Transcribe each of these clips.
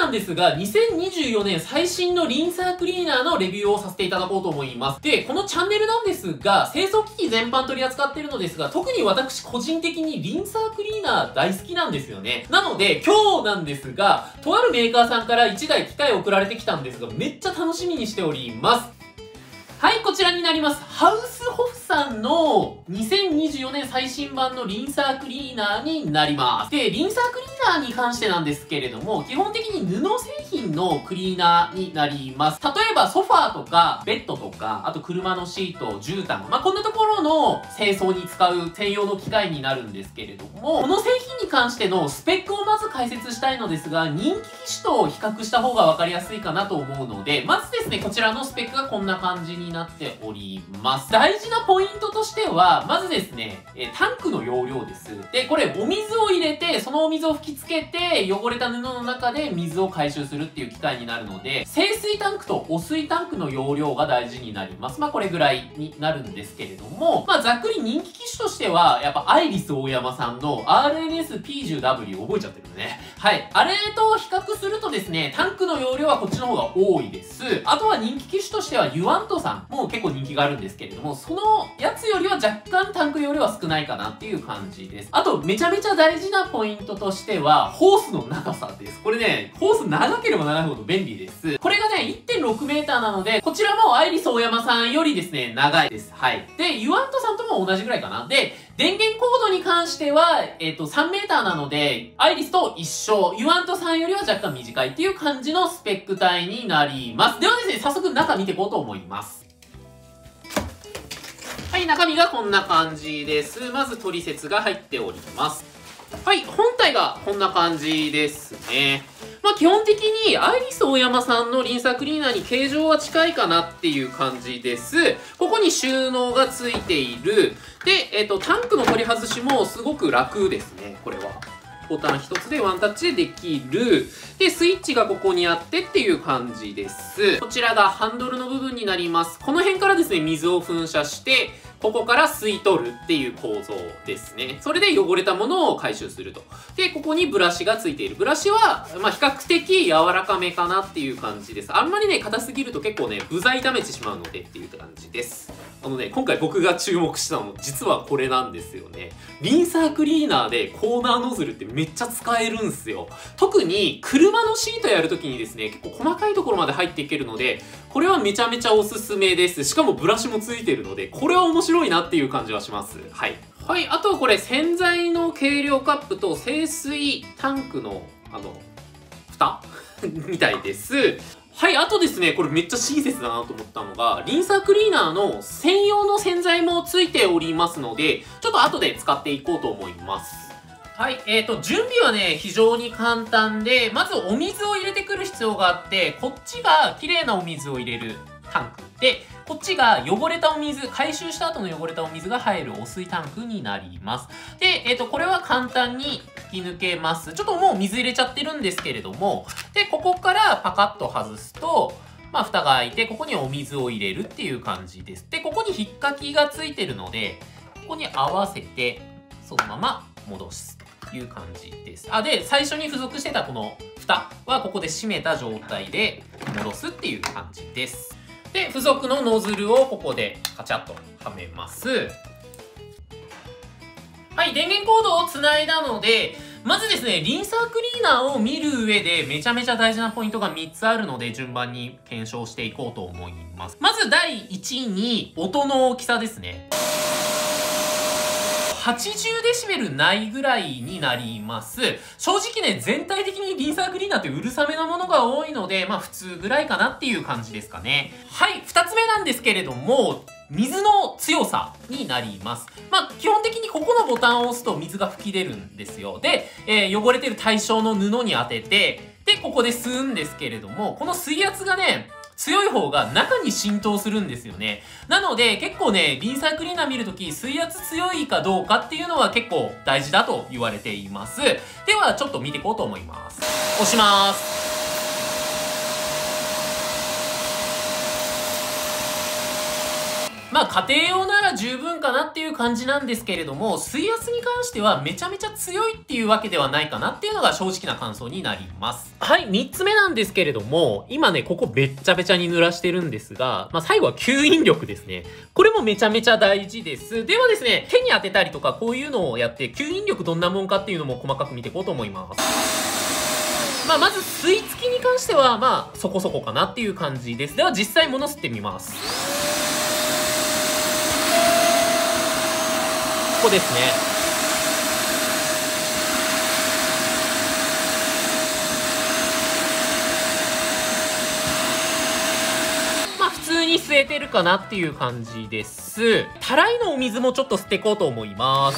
なんですが、2024年最新のリンサークリーナーのレビューをさせていただこうと思います。で、このチャンネルなんですが、清掃機器全般取り扱っているのですが、特に私個人的にリンサークリーナー大好きなんですよね。なので、今日なんですが、とあるメーカーさんから1台機械送られてきたんですが、めっちゃ楽しみにしております。はい、こちらになります。ハウスホフさんの2024年最新版のリンサークリーナーになります。で、リンサークリーナーに関してなんですけれども、基本的に布製品のクリーナーになります。例えばソファーとかベッドとか、あと車のシート、絨毯、こんなところの清掃に使う専用の機械になるんですけれども、この製品に関してのスペックをまず解説したいのですが、人気機種と比較した方が分かりやすいかなと思うので、まずですね、こちらのスペックがこんな感じになっております。大事なポイントとしては、まずですね、タンクの容量です。で、これお水を入れて、そのお水を吹きつけて、汚れた布の中で水を回収するっていう機械になるので、清水タンクと汚水タンクの容量が大事になります。これぐらいになるんですけれども、ざっくり人気機種としては、やっぱアイリスオーヤマさんの RNS-P10W 覚えちゃってるね。はい。あれと比較するとですね、タンクの容量はこっちの方が多いです。あとは人気機種としてはユワントさんも結構人気があるんですけれども、そのやつよりは若干タンク容量は少ないかなっていう感じです。あと、めちゃめちゃ大事なポイントとしては、ホースの長さです。これね、ホース長ければ長いほど便利です。これがね、1.6 メーターなので、こちらもアイリスオーヤマさんよりですね、長いです。はい。で、ユワントさんとも同じぐらいかな。で、電源コードに関しては、3メーターなので、アイリスと一緒。ユワントさんよりは若干短いっていう感じのスペック帯になります。ではですね、早速中見ていこうと思います。はい、中身がこんな感じです。まず取説が入っております。はい、本体がこんな感じですね。基本的にアイリスオーヤマさんのリンサークリーナーに形状は近いかなっていう感じです。ここに収納がついている。で、タンクの取り外しもすごく楽ですね、これは。ボタン一つでワンタッチでできる。で、スイッチがここにあってっていう感じです。こちらがハンドルの部分になります。この辺からですね、水を噴射して、ここから吸い取るっていう構造ですね。それで汚れたものを回収すると。で、ここにブラシがついている。ブラシは、比較的柔らかめかなっていう感じです。あんまりね、硬すぎると結構ね、部材傷めてしまうのでっていう感じです。今回僕が注目したの、実はこれなんですよね。リンサークリーナーでコーナーノズルってめっちゃ使えるんすよ。特に車のシートやるときにですね、結構細かいところまで入っていけるので、これはめちゃめちゃおすすめです。しかもブラシもついてるので、これは面白いなっていう感じはします。はい。はい、あとはこれ洗剤の計量カップと清水タンクの、蓋みたいです。はい、あとですね、これめっちゃ親切だなと思ったのが、リンサークリーナーの専用の洗剤もついておりますので、ちょっと後で使っていこうと思います。はい、準備はね、非常に簡単で、まずお水を入れてくる必要があって、こっちが綺麗なお水を入れるタンクで、こっちが汚れたお水、回収した後の汚れたお水が入る汚水タンクになります。で、これは簡単に吹き抜けます。ちょっともう水入れちゃってるんですけれども、で、ここからパカッと外すと、蓋が開いて、ここにお水を入れるっていう感じです。で、ここに引っかきがついてるので、ここに合わせて、そのまま戻すという感じです。で、最初に付属してたこの蓋はここで閉めた状態で戻すっていう感じです。で、付属のノズルをここでカチャッとはめます。はい、電源コードをつないだので、まずですね、リンサークリーナーを見る上でめちゃめちゃ大事なポイントが3つあるので、順番に検証していこうと思います。まず第1に、音の大きさですね。80デシベルないぐらいになります。正直ね、全体的にリンサークリーナーってうるさめなものが多いので、普通ぐらいかなっていう感じですかね。はい、2つ目なんですけれども、水の強さになります。基本的にここのボタンを押すと水が吹き出るんですよ。で、汚れてる対象の布に当てて、で、ここで吸うんですけれども、この水圧がね、強い方が中に浸透するんですよね。なので結構ね、リンサークリーナー見るとき水圧強いかどうかっていうのは結構大事だと言われています。ではちょっと見ていこうと思います。押します。 まあ家庭用なら十分かなっていう感じなんですけれども、水圧に関してはめちゃめちゃ強いっていうわけではないかなっていうのが正直な感想になります。はい、3つ目なんですけれども、今ね、ここべっちゃべちゃに濡らしてるんですが、まあ最後は吸引力ですね。これもめちゃめちゃ大事です。ではですね、手に当てたりとかこういうのをやって、吸引力どんなもんかっていうのも細かく見ていこうと思います。まあまず吸い付きに関しては、まあそこそこかなっていう感じです。では実際物吸ってみます。ここですね。まあ普通に吸えてるかなっていう感じです。たらいのお水もちょっと吸っていこうと思います。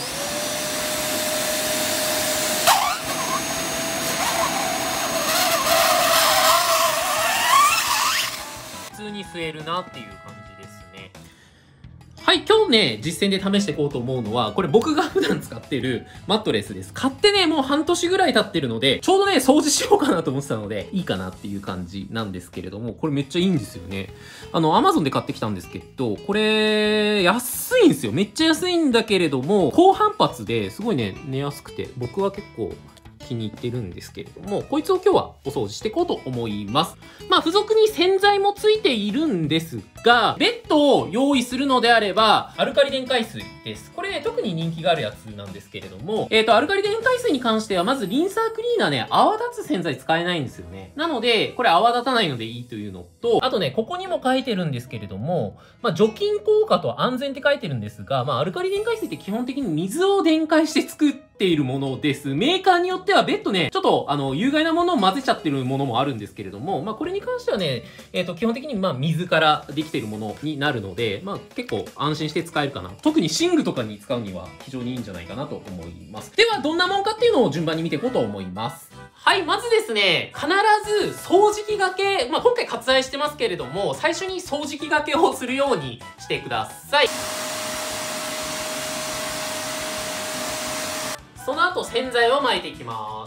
普通に吸えるなっていう感じですね。はい、今日ね、実践で試していこうと思うのは、これ僕が普段使ってるマットレスです。買ってね、もう半年ぐらい経ってるので、ちょうどね、掃除しようかなと思ってたので、いいかなっていう感じなんですけれども、これめっちゃいいんですよね。Amazon で買ってきたんですけど、これ、安いんですよ。めっちゃ安いんだけれども、高反発ですごいね、寝やすくて、僕は結構、気に入ってるんですけれども、こいつを今日はお掃除していこうと思います。まあ、付属に洗剤もついているんですが、別途を用意するのであれば、アルカリ電解水です。これね、特に人気があるやつなんですけれども、アルカリ電解水に関しては、まずリンサークリーナーね、泡立つ洗剤使えないんですよね。なので、これ泡立たないのでいいというのと、あとね、ここにも書いてるんですけれども、まあ、除菌効果と安全って書いてるんですが、まあ、アルカリ電解水って基本的に水を電解して作っているものです。メーカーによっては別途ね、ちょっと有害なものを混ぜちゃってるものもあるんですけれども、まあこれに関してはね、基本的にまあ水からできているものになるので、まあ結構安心して使えるかな。特に寝具とかに使うには非常にいいんじゃないかなと思います。ではどんなもんかっていうのを順番に見ていこうと思います。はい、まずですね、必ず掃除機がけ、まあ今回割愛してますけれども、最初に掃除機がけをするようにしてください。その後洗剤を撒いていきます。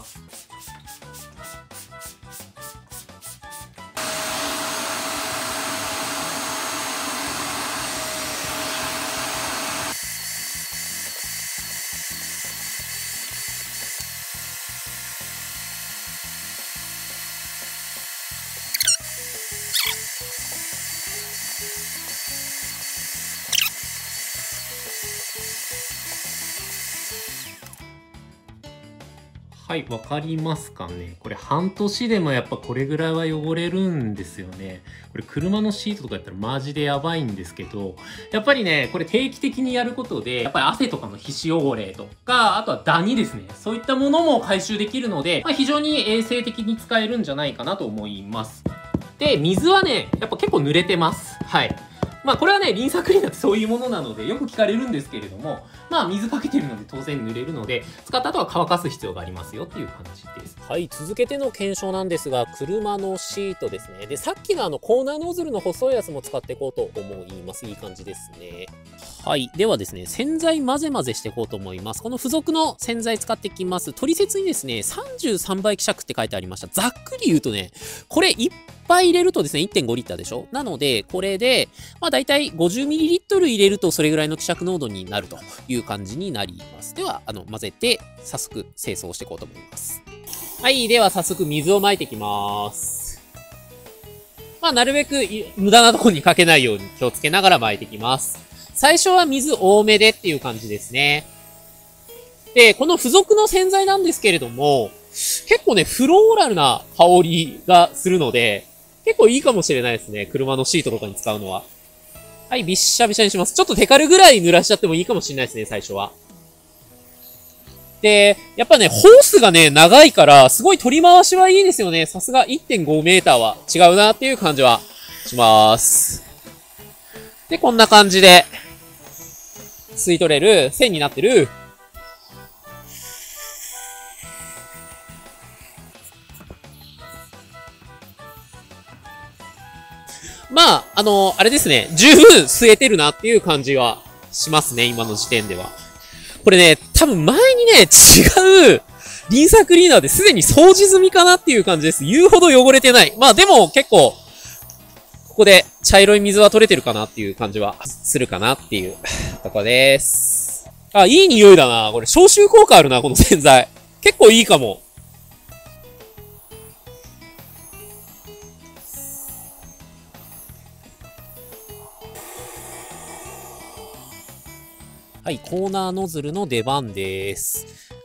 はい、わかりますかね。これ半年でもやっぱこれぐらいは汚れるんですよね。これ車のシートとかやったらマジでやばいんですけど、やっぱりね、これ定期的にやることで、やっぱり汗とかの皮脂汚れとか、あとはダニですね。そういったものも回収できるので、まあ、非常に衛生的に使えるんじゃないかなと思います。で、水はね、やっぱ結構濡れてます。はい。まあこれはね、リンサークリーナーってそういうものなのでよく聞かれるんですけれども、まあ水かけてるので当然濡れるので、使った後は乾かす必要がありますよっていう感じです。はい、続けての検証なんですが、車のシートですね。で、さっきのコーナーノズルの細いやつも使っていこうと思います。いい感じですね。はい。ではですね、洗剤混ぜ混ぜしていこうと思います。この付属の洗剤使っていきます。取説にですね、33倍希釈って書いてありました。ざっくり言うとね、これいっぱい入れるとですね、1.5 リッターでしょ。なので、これで、まあ大体 50ml 入れるとそれぐらいの希釈濃度になるという感じになります。では、混ぜて、早速清掃していこうと思います。はい。では、早速水をまいていきます。まあ、なるべく無駄なところにかけないように気をつけながらまいていきます。最初は水多めでっていう感じですね。で、この付属の洗剤なんですけれども、結構ね、フローラルな香りがするので、結構いいかもしれないですね。車のシートとかに使うのは。はい、びっしゃびしゃにします。ちょっとテカるぐらい濡らしちゃってもいいかもしれないですね、最初は。で、やっぱね、ホースがね、長いから、すごい取り回しはいいですよね。さすが 1.5 メーターは違うなっていう感じはします。で、こんな感じで、吸い取れる、線になってる、まあ、あれですね。十分吸えてるなっていう感じはしますね。今の時点では。これね、多分前にね、違う、リンサークリーナーですでに掃除済みかなっていう感じです。言うほど汚れてない。まあでも結構、ここで茶色い水は取れてるかなっていう感じはするかなっていうとこです。あ、いい匂いだな。これ消臭効果あるな、この洗剤。結構いいかも。はい、コーナーノズルの出番です。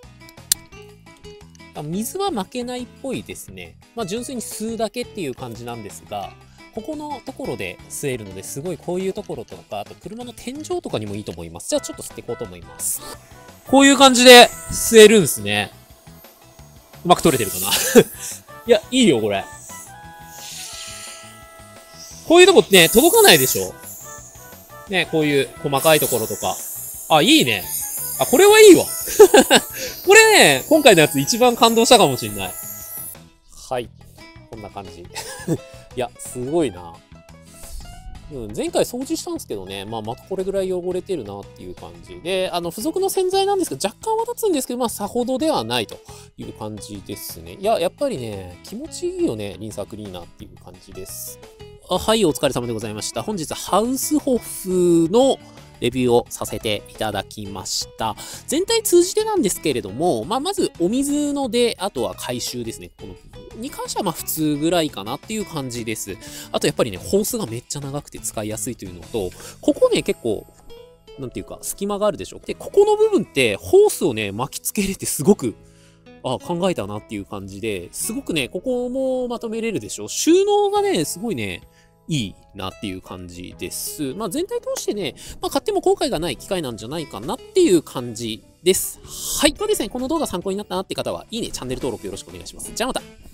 水は負けないっぽいですね。まあ純粋に吸うだけっていう感じなんですが、ここのところで吸えるので、すごいこういうところとか、あと車の天井とかにもいいと思います。じゃあちょっと吸っていこうと思います。こういう感じで吸えるんですね。うまく取れてるかないや、いいよ、これ。こういうとこね、届かないでしょね、こういう細かいところとか。あ、いいね。あ、これはいいわ。これね、今回のやつ一番感動したかもしんない。はい。こんな感じ。いや、すごいな。前回掃除したんですけどね、またこれぐらい汚れてるなっていう感じで、付属の洗剤なんですけど、若干は立つんですけど、さほどではないという感じですね。いや、やっぱりね、気持ちいいよね、リンサークリーナーっていう感じです。はい、お疲れ様でございました。本日、ハウスホフのレビューをさせていただきました。全体通じてなんですけれども、まずお水の出、あとは回収ですね。この部分に関しては普通ぐらいかなっていう感じです。あとやっぱりね、ホースがめっちゃ長くて使いやすいというのと、ここね、結構、なんていうか、隙間があるでしょ。で、ここの部分って、ホースをね、巻きつけれてすごく、考えたなっていう感じで、すごくね、ここもまとめれるでしょ。収納がね、すごいね、いいなっていう感じです。全体通してね、買っても後悔がない機会なんじゃないかなっていう感じです。はい。ではですね、この動画参考になったなって方は、いいね、チャンネル登録よろしくお願いします。じゃあまた。